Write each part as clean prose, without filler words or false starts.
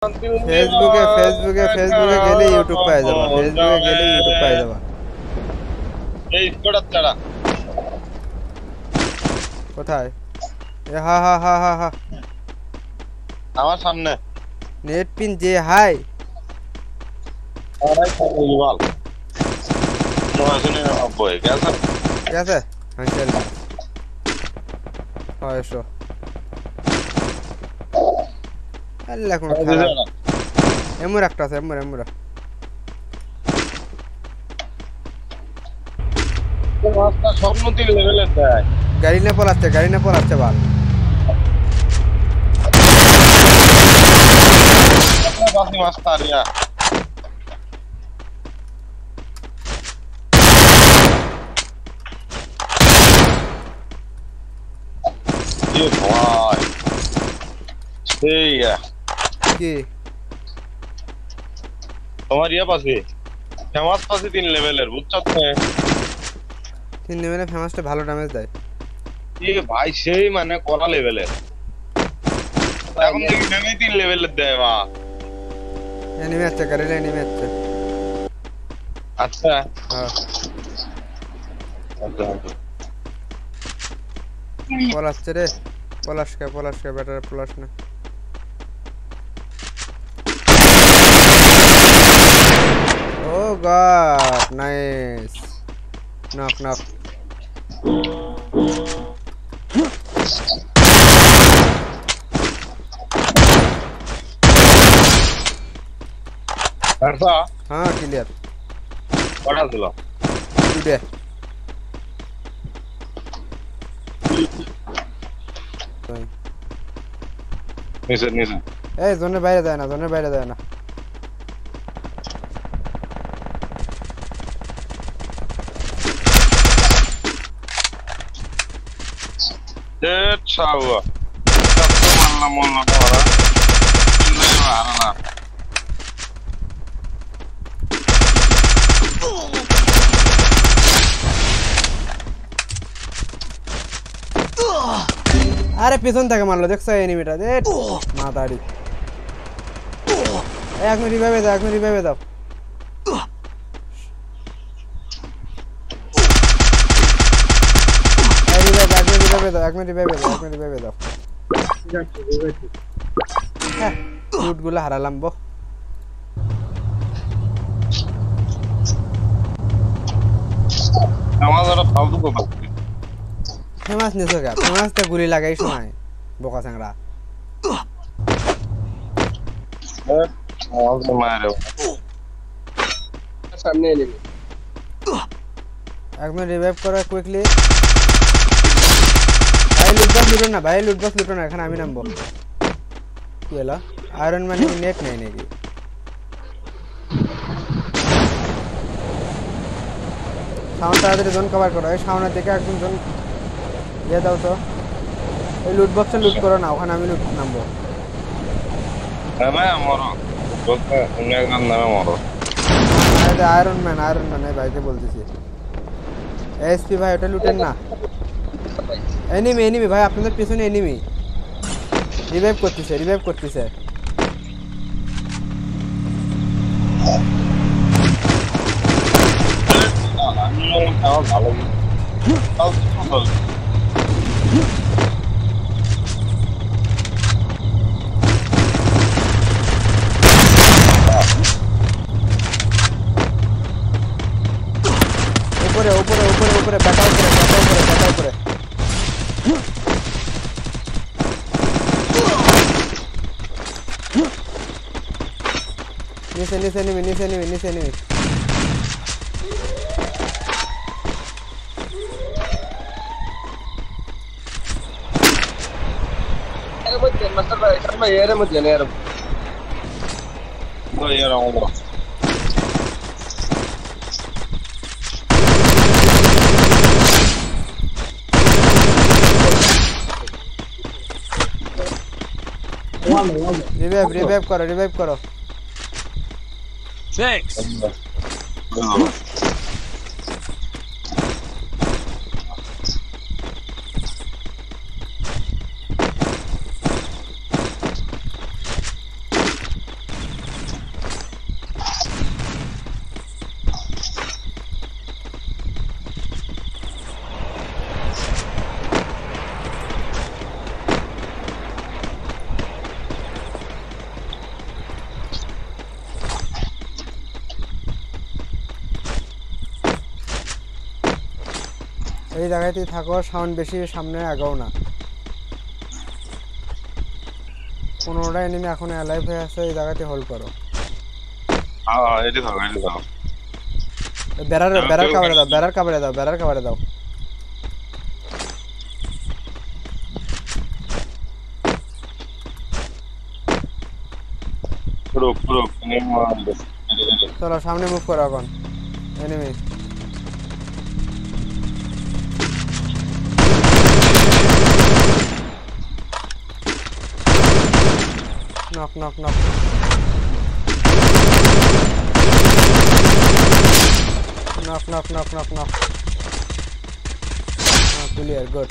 ফেসবুকে গেলে ইউটিউব পাই যাবা ফেসবুকে গেলে ইউটিউব পাই যাবা এই কোড়া ছাড়া কোথায় এ হা হা হা হা হা আমার সামনে নেট পিন যে হাই আরে বল নজনে বই গেছে গেছে আঙ্কেল হয়শো আল্লাহ কোন খারাপ এমুর একটা আছে এমুর রাস্তা স্বপ্ন তিন লেভেলের দেয় গাড়ি না পলাচ্ছে বাল বাসি মাস্টারিয়া ये भाई ठीक है কি তোমার ইয়া পাশে ফেমাস পাশে 3 লেভেলের বুঝছো তো 3 লেভেলে ফেমাসটা ভালো ড্যামেজ দেয় এই ভাই সেই মানে কোলা লেভেলের এখন দেখি নেমে 3 লেভেলের দেয় মা এনিমি আছে গাড়িলে এনিমি আছে আচ্ছা হ্যাঁ আচ্ছা পলাশছে রে পলাশকে বেটার পলাশ না ও গড নাইস নক আচ্ছা হ্যাঁ ক্লিয়ার কটা ছিল টুডে নিচে এই জোনের বাইরে যায় না চাওয়া মারলাম মোল্লা পড়া না আরে পিছন থেকে মারলো দেখছো এনিমিটা দে মাতাড়ি এক মিনিট রিভাইভে দাও এক মিনিট রিভাইভে দাও হ্যাঁ লুটগুলো হারালাম বো আমার ওরা ফালতু কথা ফেমাস নিছো গা ফেমাস তে গুলি লাগাই সময় বোকা চাংড়া আমার মারে সামনে এনিমি এক মিনিট রিভাইভ করো কুইকলি ভাই লুটবক্স লুটো না এখানে আমি নামবো কি হলো আয়রন ম্যান নেট নেই নাকি সাউন্ড তাড়াতাড়ি জোন কভার করো এই সাউন্ডের দিকে একদম জোন দিয়ে দাও তো এই লুটবক্সটা লুট করো না ওখানে আমি লুট নামবো আয়রন ম্যান এই ভাইকে বলতেছি এসপি ভাই ওটা লুটেন না এনিমি ভাই আপনাদের পিছনে এনিমি রিভাইভ করতেছে উপরে ব্যাটাও করে নিচে এনিমি মাস্টার ভাই শর্মা এর মধ্যে নেই আর তো यार आऊंगा রিভাইভ করো Thanks. এই জায়গাতেই থাকো, সাউন্ড বেশি সামনে আগাও না। 15টা এনিমি এখন অ্যালাইভ হয়ে আছে, এই জায়গাতে হোল্ড করো। হ্যাঁ এটি থাকো এটি থাকো। বেড়ার কাভারে দাও, বেড়ার কাভারে দাও, বেড়ার কাভারে দাও। রুক রুক চলো সামনে মুভ করো এখন enemy. Knock knock knock. Knock knock knock knock knock. Clear, good.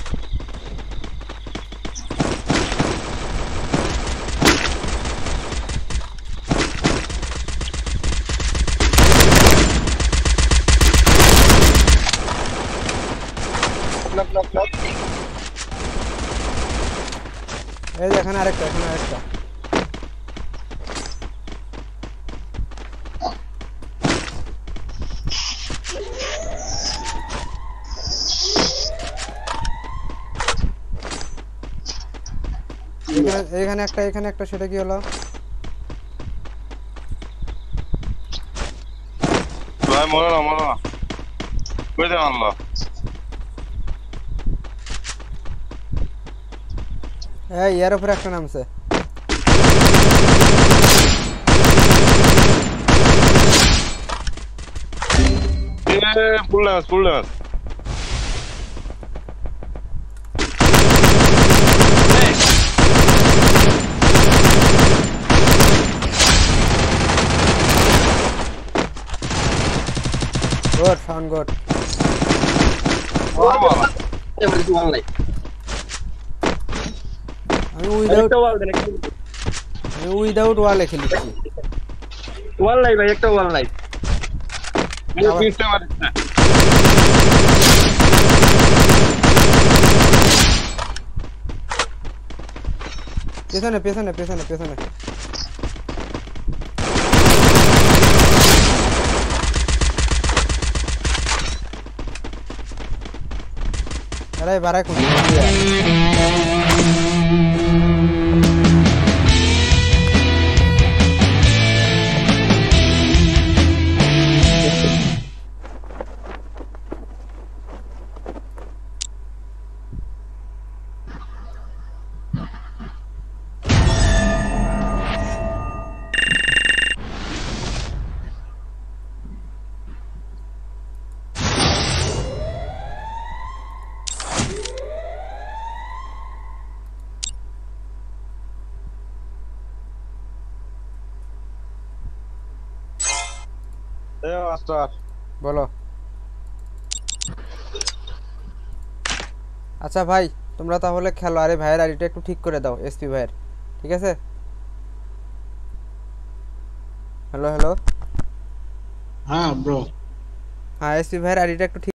এই যে এখানে আরেকটা, এখানে আরেকটা। এখানে একটা, এখানে একটা, সেটা কি হলো? ভাই মরো না মরো না, কই দেন আল্লাহ। এই এর উপরে একটা নামছে। Full damage full damage. Good, sound good. আমি উইদাউট ওয়ালে খেলেছি। ওয়াল নাই ভাই, একটা ওয়াল নাই। পিছতে পারিস না। পেছনে পেছনে পেছনে পেছনে। আরে বাড়াই কোন বলো। আচ্ছা ভাই, তোমরা তাহলে খেলো। আরে ভাইয়ের আইডিটা একটু ঠিক করে দাও, এসপি ভাইয়ের, ঠিক আছে? Hello hello. হ্যাঁ ব্রো। হ্যাঁ, এসপি ভাইয়ের আইডিটা একটু ঠিক